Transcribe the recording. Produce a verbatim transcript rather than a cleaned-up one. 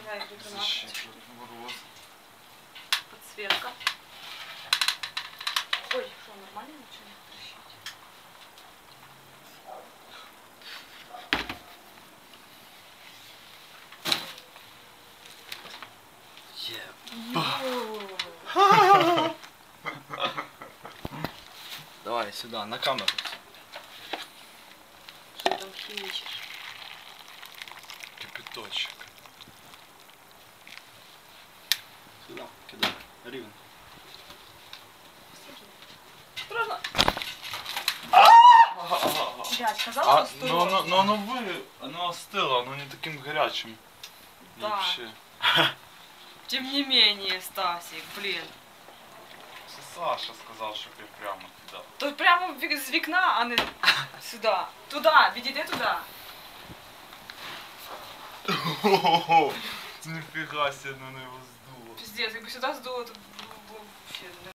Давай, прикрывай. Защита от мороза. Подсветка. Ой, что, нормально начали трещить? Давай сюда, на камеру. Что там химичишь? Кипяточек. Сюда, кидай. Рівно. Осторожно. Блядь, А, сказала, что но оно, но оно вы, оно остыло, оно не таким горячим. Да. Вообще. Тем не менее, Стасик, блин. Це Саша сказав, щоб я прямо кидав. То прямо в- з вікна, а не сюди. Туда, відійди туди. Ого, ніфіга себе на него здуло. Пиздец, якби сюди здуло, то було б вообще